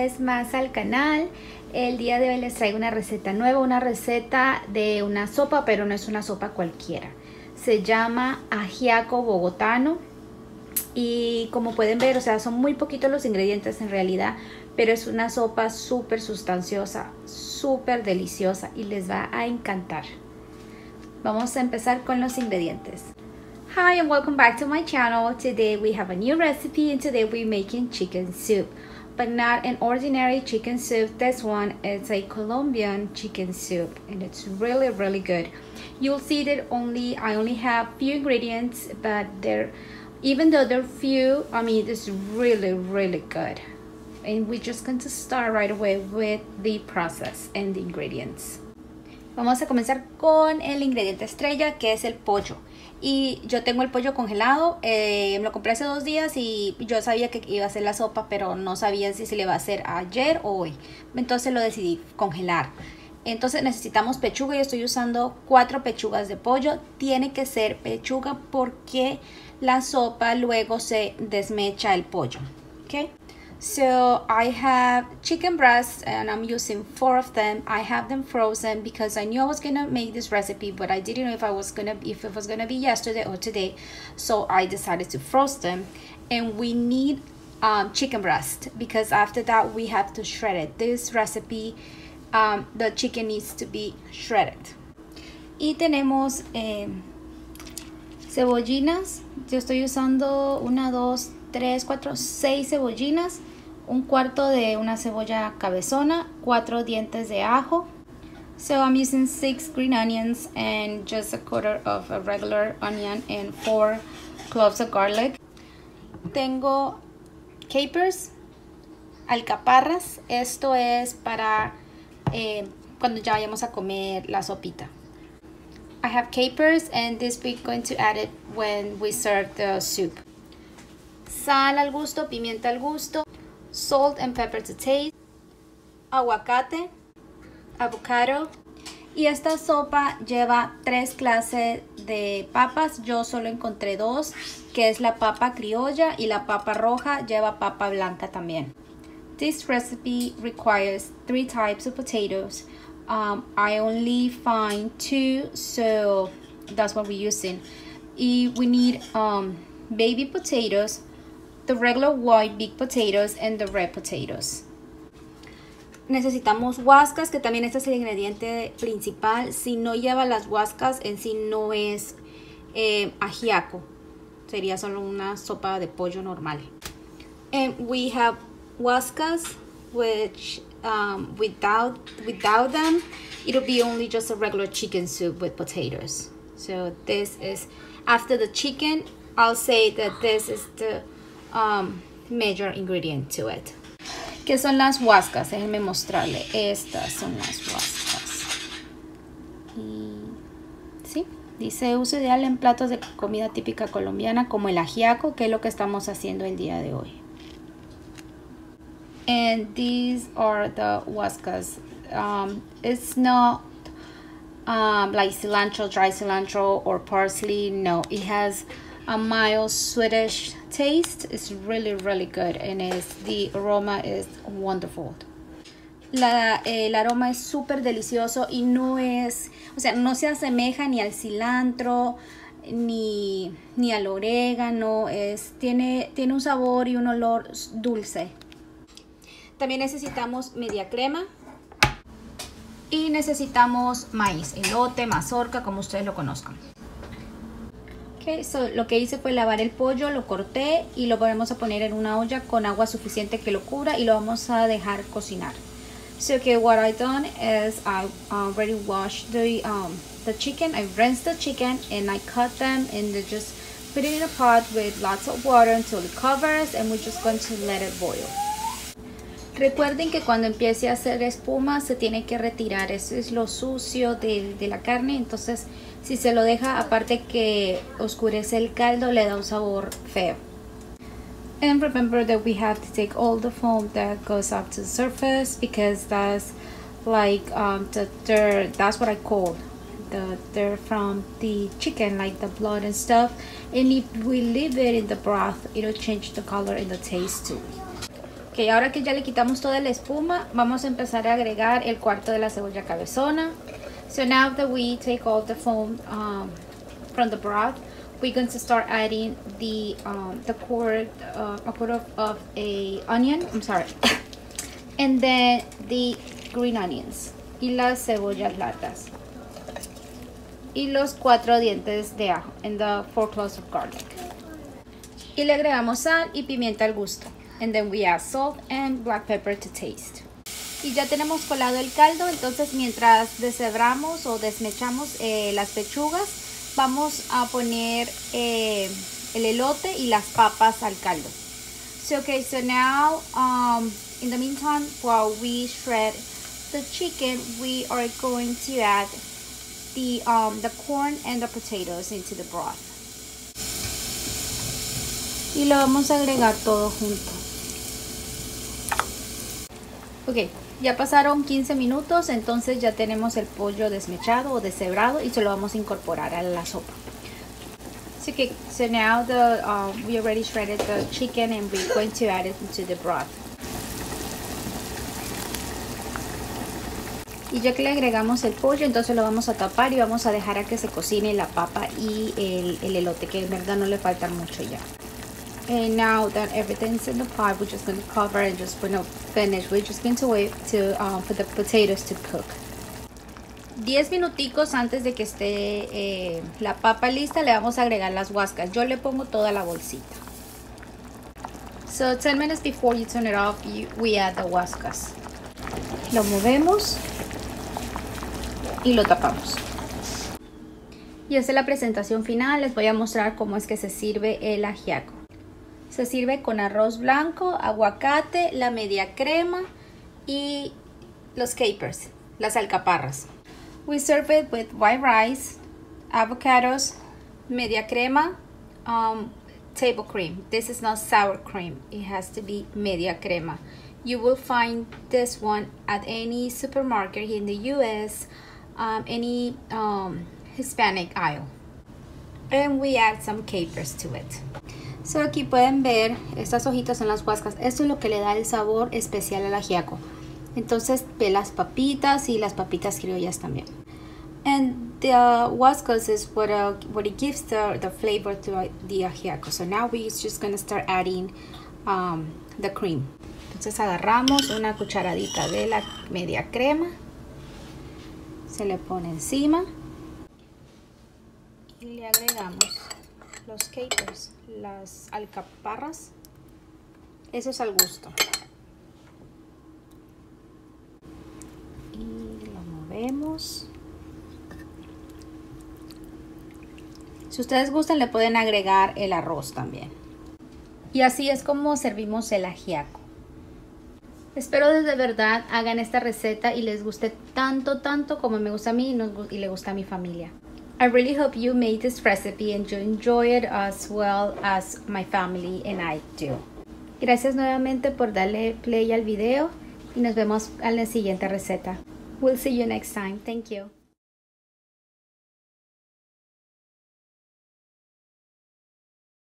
vez más al canal. El día de hoy les traigo una receta nueva, una receta de una sopa, pero no es una sopa cualquiera. Se llama ajiaco bogotano y como pueden ver, o sea, son muy poquitos los ingredientes en realidad, pero es una sopa súper sustanciosa, súper deliciosa y les va a encantar. Vamos a empezar con los ingredientes. Hi and welcome back to my channel. Today we have a new recipe and today we're making chicken soup, but not an ordinary chicken soup. This one is a Colombian chicken soup and it's really good. You'll see that I only have few ingredients, but even though they're few, I mean, it's really good. And we're just going to start right away with the process and the ingredients. Vamos a comenzar con el ingrediente estrella, que es el pollo. Y yo tengo el pollo congelado, me lo compré hace 2 días y yo sabía que iba a hacer la sopa, pero no sabía si se le va a hacer ayer o hoy. Entonces lo decidí congelar. Entonces necesitamos pechuga, yo estoy usando 4 pechugas de pollo. Tiene que ser pechuga porque la sopa luego se desmecha el pollo. Okay? So I have chicken breasts and I'm using 4 of them. I have them frozen because I knew I was gonna make this recipe, but I didn't know if it was gonna be yesterday or today. So I decided to froze them. And we need chicken breast because after that we have to shred it. This recipe, the chicken needs to be shredded. Y tenemos cebollinas. Yo estoy usando 1, 2, 3, 4, 6 cebollinas, 1/4 de una cebolla cabezona, 4 dientes de ajo. So I'm using 6 green onions and just 1/4 of a regular onion and 4 cloves of garlic. Tengo capers, alcaparras. Esto es para cuando ya vayamos a comer la sopita. I have capers and this we're going to add it when we serve the soup. Sal al gusto, pimienta al gusto, salt and pepper to taste, aguacate, avocado. Y esta sopa lleva 3 clases de papas. Yo solo encontré 2, que es la papa criolla y la papa roja. Lleva papa blanca también. This recipe requires 3 types of potatoes. I only find 2, so that's what we're using. We need baby potatoes, the regular white big potatoes and the red potatoes. Necesitamos guascas, que también este es el ingrediente principal. Si no lleva las guascas, en sí no es ajiaco. Sería solo una sopa de pollo normal. And we have guascas, which without them, it'll be only just a regular chicken soup with potatoes. So this is, after the chicken, I'll say that this is the major ingredient to it. ¿Qué son las guascas? Déjenme mostrarle. Estas son las guascas. Y sí, dice uso ideal en platos de comida típica colombiana como el ajiaco, que es lo que estamos haciendo el día de hoy. And these are the guascas. It's not like cilantro, dry cilantro or parsley. No, it has a mild Swedish taste. It's really good, and the aroma is wonderful. El aroma es súper delicioso y no es, o sea, no se asemeja ni al cilantro ni al orégano. Tiene un sabor y un olor dulce. También necesitamos media crema y necesitamos maíz, elote, mazorca, como ustedes lo conozcan. Okay, so lo que hice fue lavar el pollo, lo corté y lo vamos a poner en una olla con agua suficiente que lo cubra y lo vamos a dejar cocinar. So okay, what I done is I already washed the chicken. I rinsed the chicken and I cut them and just put it in a pot with lots of water until it covers, and we're just going to let it boil. Recuerden que cuando empiece a hacer espuma se tiene que retirar. Eso es lo sucio de la carne. Entonces, si se lo deja, aparte que oscurece el caldo, le da un sabor feo. And remember that we have to take all the foam that goes up to the surface, because that's like the dirt. That's what I call the dirt from the chicken, like the blood and stuff. And if we leave it in the broth, it'll change the color and the taste too. Ok, ahora que ya le quitamos toda la espuma, vamos a empezar a agregar el cuarto de la cebolla cabezona. So now that we take all the foam from the broth, we're going to start adding a quarter of a onion. I'm sorry, and then the green onions y las cebollas largas y los 4 dientes de ajo and the 4 cloves of garlic. Y le agregamos sal y pimienta al gusto. And then we add salt and black pepper to taste. Y ya tenemos colado el caldo, entonces mientras deshebramos o desmechamos las pechugas, vamos a poner el elote y las papas al caldo. So okay, so now in the meantime, while we shred the chicken, we are going to add the corn and the potatoes into the broth. Y lo vamos a agregar todo junto. Ok, ya pasaron 15 minutos, entonces ya tenemos el pollo desmechado o deshebrado y se lo vamos a incorporar a la sopa. Okay, so now we already shredded the chicken and we're going to add it into the broth. Y ya que le agregamos el pollo, entonces lo vamos a tapar y vamos a dejar a que se cocine la papa y el elote, que en verdad no le falta mucho ya. And now that everything's in the pot, we're just going to cover and just when it's finished, we're just going to wait for the potatoes to cook. 10 minuticos antes de que esté la papa lista, le vamos a agregar las guascas. Yo le pongo toda la bolsita. So 10 minutes before you turn it off, we add the guascas. Lo movemos y lo tapamos. Y esta es la presentación final. Les voy a mostrar cómo es que se sirve el ajiaco. Se sirve con arroz blanco, aguacate, la media crema y los capers, las alcaparras. We serve it with white rice, avocados, media crema, table cream. This is not sour cream. It has to be media crema. You will find this one at any supermarket here in the US, any Hispanic aisle. And we add some capers to it. So aquí pueden ver estas hojitas en las guascas. Esto es lo que le da el sabor especial al ajiaco. Entonces ve las papitas y las papitas criollas también. And the guascas is what it gives the flavor to the ajiaco. So now we're just going to start adding the cream. Entonces agarramos una cucharadita de la media crema. Se le pone encima. Y le agregamos los capers, las alcaparras. Eso es al gusto. Y lo movemos. Si ustedes gustan, le pueden agregar el arroz también. Y así es como servimos el ajiaco. Espero de verdad hagan esta receta y les guste tanto como me gusta a mí y le gusta a mi familia. I really hope you made this recipe and you enjoy it as well as my family and I do. Gracias nuevamente por darle play al video y nos vemos en la siguiente receta. We'll see you next time. Thank you.